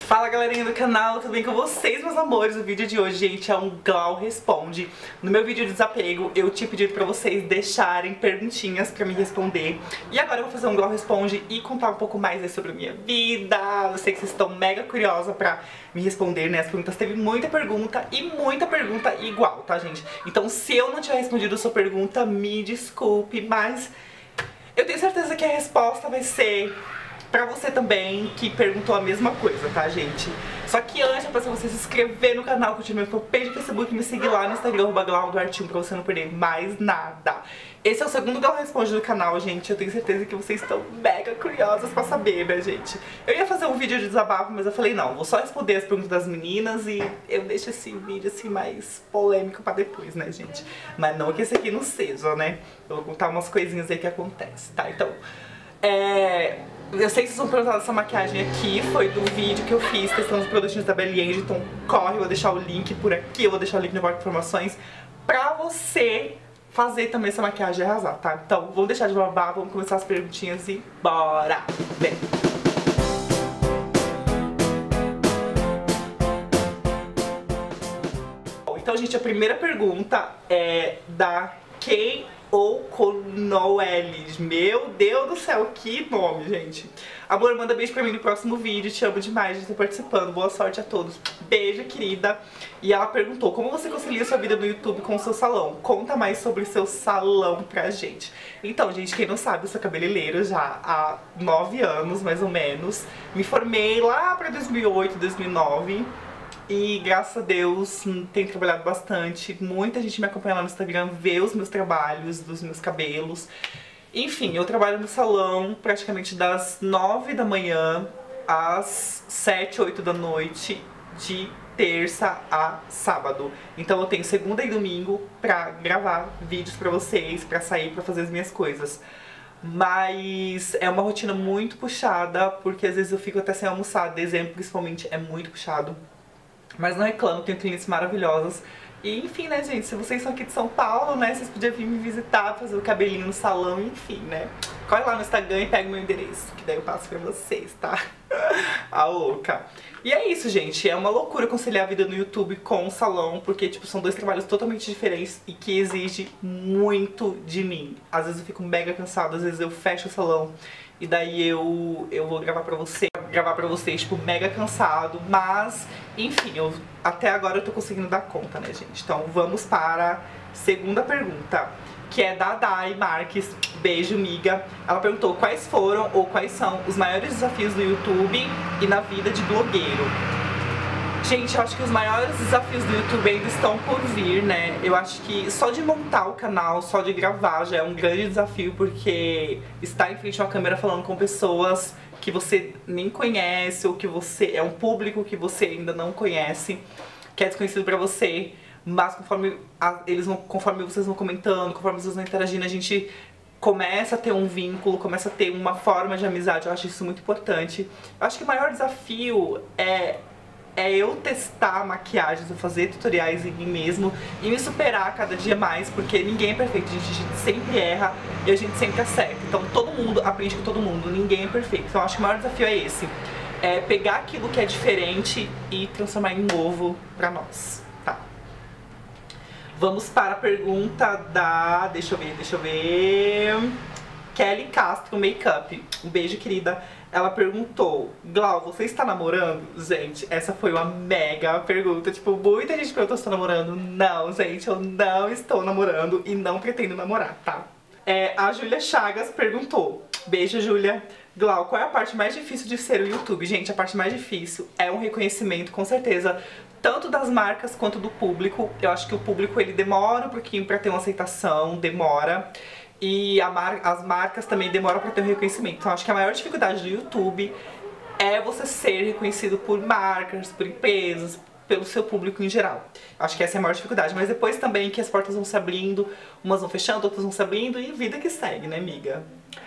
Fala galerinha do canal, tudo bem com vocês, meus amores? O vídeo de hoje, gente, é um Glau Responde. No meu vídeo de desapego, eu tinha pedido pra vocês deixarem perguntinhas pra me responder. E agora eu vou fazer um Glau Responde e contar um pouco mais aí sobre a minha vida. Eu sei que vocês estão mega curiosas pra me responder, né? As perguntas, teve muita pergunta igual, tá, gente? Então se eu não tiver respondido a sua pergunta, me desculpe, mas eu tenho certeza que a resposta vai ser pra você também, que perguntou a mesma coisa, tá, gente? Só que antes, eu peço pra você se inscrever no canal, curtir meu fanpage no Facebook e me seguir lá no Instagram, @glauduarte1, pra você não perder mais nada. Esse é o segundo Glau Responde do canal, gente. Eu tenho certeza que vocês estão mega curiosas pra saber, né, gente? Eu ia fazer um vídeo de desabafo, mas eu falei, não, vou só responder as perguntas das meninas e eu deixo esse vídeo, assim, mais polêmico pra depois, né, gente? Mas não que esse aqui não seja, né? Eu vou contar umas coisinhas aí que acontecem, tá? Então, eu sei que vocês vão perguntar dessa maquiagem aqui, foi do vídeo que eu fiz testando os produtinhos da Belly Angel, então corre, eu vou deixar o link por aqui, eu vou deixar o link no box de informações pra você fazer também essa maquiagem e arrasar, tá? Então vamos deixar de babar, vamos começar as perguntinhas e bora! Vem! Então, gente, a primeira pergunta é da Kay O'Connellis. Meu Deus do céu, que nome, gente. Amor, manda beijo pra mim no próximo vídeo. Te amo demais de estar participando. Boa sorte a todos. Beijo, querida. E ela perguntou, como você concilia sua vida no YouTube com o seu salão? Conta mais sobre o seu salão pra gente. Então, gente, quem não sabe, eu sou cabeleireira já há 9 anos, mais ou menos. Me formei lá pra 2008, 2009. E graças a Deus tenho trabalhado bastante. Muita gente me acompanha lá no Instagram, vê os meus trabalhos, dos meus cabelos. Enfim, eu trabalho no salão praticamente das 9 da manhã às 7, 8 da noite, de terça a sábado. Então eu tenho segunda e domingo pra gravar vídeos pra vocês, pra sair, pra fazer as minhas coisas. Mas é uma rotina muito puxada, porque às vezes eu fico até sem almoçar. Dezembro, principalmente, é muito puxado. Mas não reclamo, tenho clientes maravilhosos. E enfim, né, gente, se vocês são aqui de São Paulo, né, vocês podiam vir me visitar, fazer o cabelinho no salão, enfim, né. Corre lá no Instagram e pega o meu endereço, que daí eu passo pra vocês, tá? A louca. E é isso, gente, é uma loucura conciliar a vida no YouTube com o salão, porque, tipo, são dois trabalhos totalmente diferentes e que exigem muito de mim. Às vezes eu fico mega cansada, às vezes eu fecho o salão e daí eu vou gravar pra vocês, tipo, mega cansado, mas, enfim, até agora eu tô conseguindo dar conta, né, gente? Então vamos para a segunda pergunta, que é da Dai Marques. Beijo, miga. Ela perguntou quais foram ou quais são os maiores desafios do YouTube e na vida de blogueiro. Gente, eu acho que os maiores desafios do YouTube ainda estão por vir, né? Eu acho que só de montar o canal, só de gravar já é um grande desafio, porque estar em frente a uma câmera falando com pessoas que você nem conhece, ou que você é um público que você ainda não conhece, que é desconhecido pra você, mas conforme vocês vão comentando, conforme vocês vão interagindo, a gente começa a ter um vínculo, começa a ter uma forma de amizade. Eu acho isso muito importante. Eu acho que o maior desafio é eu testar maquiagens, eu fazer tutoriais em mim mesmo e me superar cada dia mais, porque ninguém é perfeito, gente. A gente sempre erra e a gente sempre acerta. Então todo mundo aprende com todo mundo, ninguém é perfeito. Então eu acho que o maior desafio é esse. É pegar aquilo que é diferente e transformar em novo pra nós, tá? Vamos para a pergunta da... Deixa eu ver... Kelly Castro Makeup. Um beijo, querida. Ela perguntou, Glau, você está namorando? Gente, essa foi uma mega pergunta. Tipo, muita gente perguntou se estou namorando. Não, gente, eu não estou namorando e não pretendo namorar, tá? A Júlia Chagas perguntou, beijo, Júlia. Glau, qual é a parte mais difícil de ser o YouTube? Gente, a parte mais difícil é um reconhecimento, com certeza, tanto das marcas quanto do público. Eu acho que o público, ele demora um pouquinho pra ter uma aceitação, demora. E as marcas também demoram pra ter um reconhecimento. Então acho que a maior dificuldade do YouTube é você ser reconhecido por marcas, por empresas, pelo seu público em geral. Acho que essa é a maior dificuldade. Mas depois também que as portas vão se abrindo, umas vão fechando, outras vão se abrindo e vida que segue, né, amiga?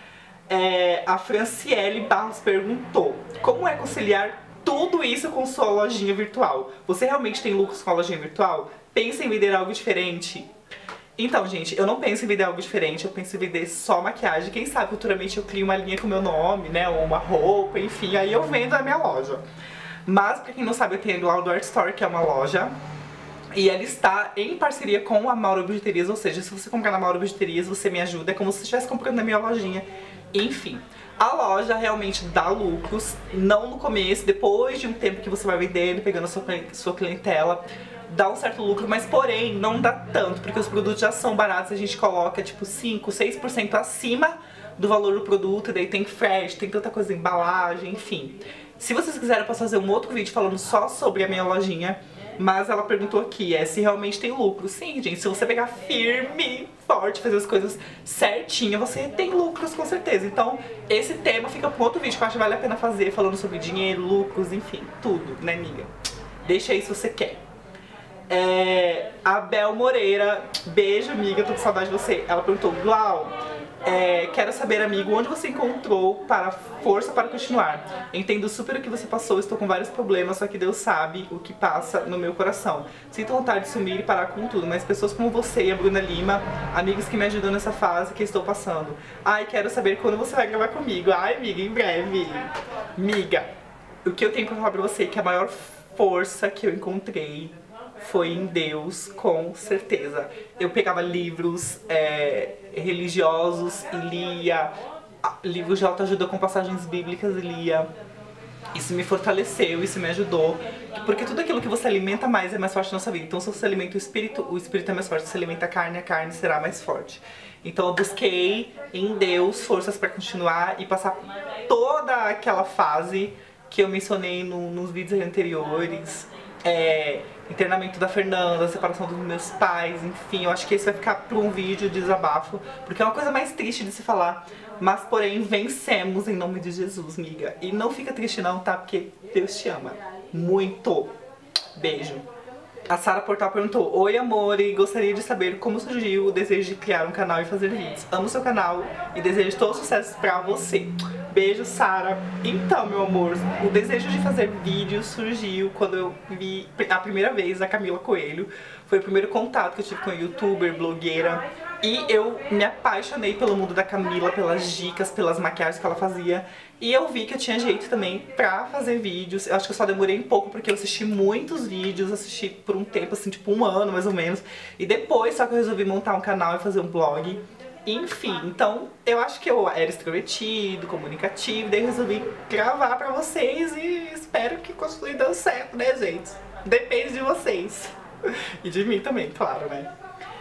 A Franciele Barros perguntou, como é conciliar tudo isso com sua lojinha virtual? Você realmente tem lucros com a lojinha virtual? Pensa em vender algo diferente? Então, gente, eu não penso em vender algo diferente, eu penso em vender só maquiagem. Quem sabe futuramente eu crio uma linha com o meu nome, né, ou uma roupa, enfim, aí eu vendo na minha loja. Mas, pra quem não sabe, eu tenho lá o do Art Store, que é uma loja. E ela está em parceria com a Mauro Bijuterias, ou seja, se você comprar na Mauro Bijuterias, você me ajuda, é como se você estivesse comprando na minha lojinha. Enfim, a loja realmente dá lucros, não no começo, depois de um tempo que você vai vendendo, pegando a sua clientela, dá um certo lucro, mas porém não dá tanto, porque os produtos já são baratos, a gente coloca tipo 5, 6% acima do valor do produto, e daí tem frete, tem tanta coisa, embalagem, enfim. Se vocês quiserem, eu posso fazer um outro vídeo falando só sobre a minha lojinha. Mas ela perguntou aqui, se realmente tem lucro. Sim, gente, se você pegar firme, forte, fazer as coisas certinho, você tem lucros com certeza. Então, esse tema fica para outro vídeo que eu acho que vale a pena fazer, falando sobre dinheiro, lucros, enfim, tudo, né, amiga? Deixa aí se você quer. A Bel Moreira, beijo, amiga, tô com saudade de você. Ela perguntou, Glau, quero saber, amigo, onde você encontrou força para continuar? Entendo super o que você passou, estou com vários problemas, só que Deus sabe o que passa no meu coração. Sinto vontade de sumir e parar com tudo, mas pessoas como você e a Bruna Lima, amigos que me ajudam nessa fase que estou passando. Ai, quero saber quando você vai gravar comigo. Ai, amiga, em breve. Miga, o que eu tenho pra falar pra você é que a maior força que eu encontrei foi em Deus, com certeza. Eu pegava livros religiosos e lia, livros de autoajuda com passagens bíblicas e lia. Isso me fortaleceu, isso me ajudou. Porque tudo aquilo que você alimenta mais é mais forte na nossa vida. Então se você alimenta o espírito é mais forte. Se você alimenta a carne será mais forte. Então eu busquei em Deus forças para continuar e passar toda aquela fase que eu mencionei nos vídeos anteriores. Internamento da Fernanda, separação dos meus pais, enfim, eu acho que esse vai ficar para um vídeo de desabafo, porque é uma coisa mais triste de se falar, mas porém vencemos em nome de Jesus, miga. E não fica triste não, tá? Porque Deus te ama muito. Beijo. A Sara Portal perguntou, oi amor, e gostaria de saber como surgiu o desejo de criar um canal e fazer vídeos. Amo seu canal e desejo todo sucesso pra você. Beijo, Sara. Então, meu amor, o desejo de fazer vídeos surgiu quando eu vi a primeira vez a Camila Coelho. Foi o primeiro contato que eu tive com a youtuber, blogueira. E eu me apaixonei pelo mundo da Camila, pelas dicas, pelas maquiagens que ela fazia. E eu vi que eu tinha jeito também pra fazer vídeos. Eu acho que eu só demorei um pouco porque eu assisti muitos vídeos, assisti por um tempo, assim, tipo um ano mais ou menos. E depois só que eu resolvi montar um canal e fazer um blog. Enfim, então eu acho que eu era extrovertido, comunicativo, daí eu resolvi gravar pra vocês e espero que continue dando certo, né, gente? Depende de vocês. E de mim também, claro, né?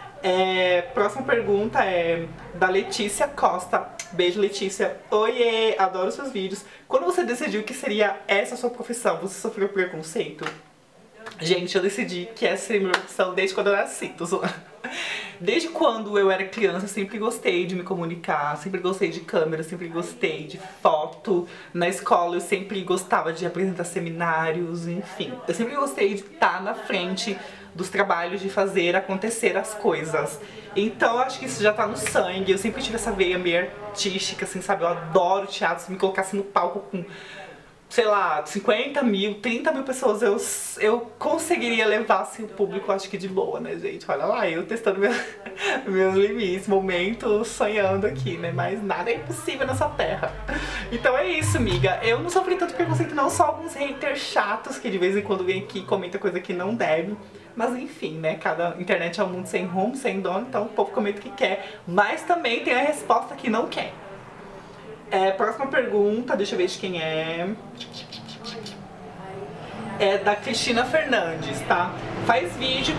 Próxima pergunta é da Letícia Costa. Beijo, Letícia. Oiê, adoro seus vídeos. Quando você decidiu que seria essa a sua profissão, você sofreu preconceito? Gente, eu decidi que essa seria a minha profissão desde quando eu nasci, tô zoando. Desde quando eu era criança, eu sempre gostei de me comunicar, sempre gostei de câmera, sempre gostei de foto. Na escola eu sempre gostava de apresentar seminários, enfim. Eu sempre gostei de estar na frente dos trabalhos, de fazer acontecer as coisas. Então eu acho que isso já tá no sangue, eu sempre tive essa veia meio artística, assim, sabe? Eu adoro teatro, se me colocasse no palco com, sei lá, 50 mil, 30 mil pessoas, eu conseguiria levar assim, o público, acho que de boa, né, gente? Olha lá, eu testando meus limites, momento sonhando aqui, né? Mas nada é impossível nessa terra. Então é isso, amiga. Eu não sofri tanto preconceito, não, só alguns haters chatos que de vez em quando vem aqui e comenta coisa que não deve. Mas enfim, né? Cada internet é um mundo sem rumo, sem dono, então o povo comenta o que quer. Mas também tem a resposta que não quer. Próxima pergunta, deixa eu ver de quem é. É da Cristina Fernandes, tá? Faz vídeo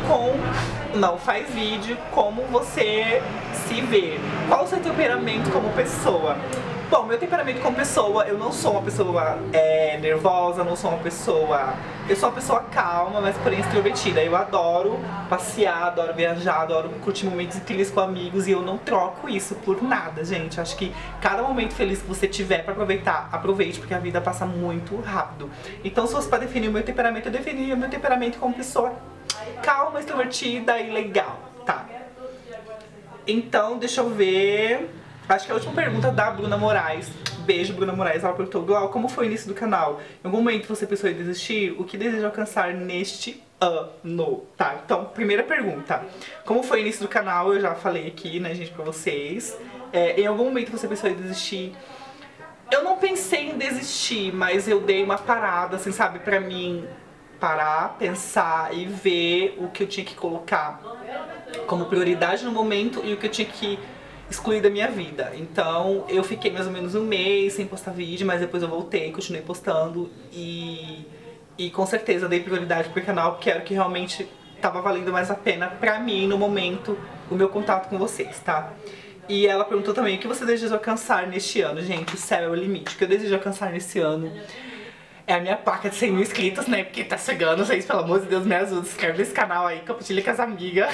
como você se vê. Qual o seu temperamento como pessoa? Bom, meu temperamento como pessoa, eu não sou uma pessoa nervosa, não sou uma pessoa... Eu sou uma pessoa calma, mas porém extrovertida. Eu adoro passear, adoro viajar, adoro curtir momentos incríveis com amigos e eu não troco isso por nada, gente. Acho que cada momento feliz que você tiver pra aproveitar, aproveite, porque a vida passa muito rápido. Então, se fosse pra definir o meu temperamento, eu definiria o meu temperamento como pessoa calma, extrovertida e legal, tá? Então, deixa eu ver... Acho que a última pergunta da Bruna Moraes. Beijo, Bruna Moraes. Ela perguntou, Glau, como foi o início do canal? Em algum momento você pensou em desistir? O que deseja alcançar neste ano? Tá, então, primeira pergunta. Como foi o início do canal? Eu já falei aqui, né, gente, pra vocês. Em algum momento você pensou em desistir? Eu não pensei em desistir, mas eu dei uma parada, assim, sabe, pra mim parar, pensar e ver o que eu tinha que colocar como prioridade no momento e o que eu tinha que excluir da minha vida. Então eu fiquei mais ou menos um mês sem postar vídeo, mas depois eu voltei, continuei postando e com certeza dei prioridade pro canal, porque era o que realmente tava valendo mais a pena pra mim no momento o meu contato com vocês, tá? E ela perguntou também o que você deseja alcançar neste ano. Gente, o céu é o limite. O que eu desejo alcançar nesse ano é a minha placa de 100 mil inscritos, né? Porque tá chegando, vocês, pelo amor de Deus, me ajuda. Se inscreve nesse canal aí, compartilha com as amigas.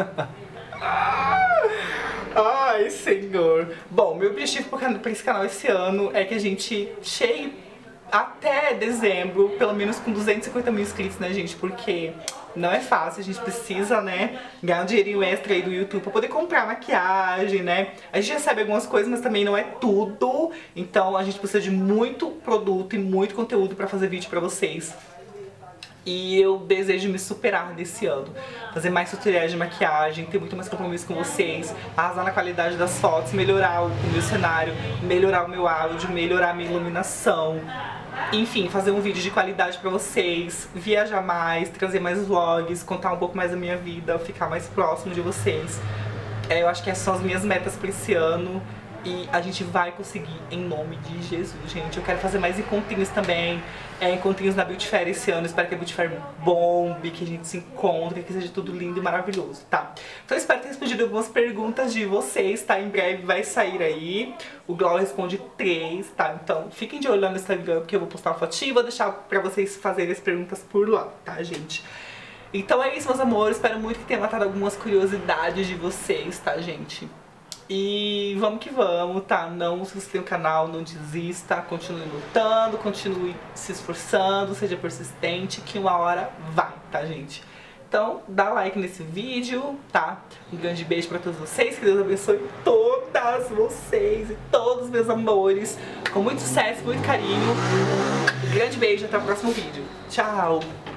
Ai, senhor. Bom, meu objetivo pra esse canal esse ano é que a gente chegue até dezembro, pelo menos com 250 mil inscritos, né, gente? Porque não é fácil, a gente precisa, né, ganhar um dinheirinho extra aí do YouTube pra poder comprar maquiagem, né? A gente recebe algumas coisas, mas também não é tudo. Então a gente precisa de muito produto e muito conteúdo pra fazer vídeo pra vocês. E eu desejo me superar nesse ano, fazer mais tutoriais de maquiagem, ter muito mais compromisso com vocês, arrasar na qualidade das fotos, melhorar o meu cenário, melhorar o meu áudio, melhorar a minha iluminação. Enfim, fazer um vídeo de qualidade pra vocês, viajar mais, trazer mais vlogs, contar um pouco mais da minha vida, ficar mais próximo de vocês. Eu acho que essas são as minhas metas pra esse ano. E a gente vai conseguir, em nome de Jesus, gente. Eu quero fazer mais encontrinhos também, encontrinhos na Beauty Fair esse ano. Espero que a Beauty Fair bombe, que a gente se encontre, que seja tudo lindo e maravilhoso, tá? Então eu espero ter respondido algumas perguntas de vocês, tá? Em breve vai sair aí. O Glau responde 3, tá? Então fiquem de olho lá no Instagram, porque eu vou postar uma fotinha e vou deixar pra vocês fazerem as perguntas por lá, tá, gente? Então é isso, meus amores. Espero muito que tenha matado algumas curiosidades de vocês, tá, gente? E vamos que vamos, tá? Não, se você tem um canal, não desista, continue lutando, continue se esforçando, seja persistente, que uma hora vai, tá, gente? Então, dá like nesse vídeo, tá? Um grande beijo pra todos vocês, que Deus abençoe todas vocês e todos os meus amores, com muito sucesso, muito carinho. Um grande beijo, até o próximo vídeo. Tchau!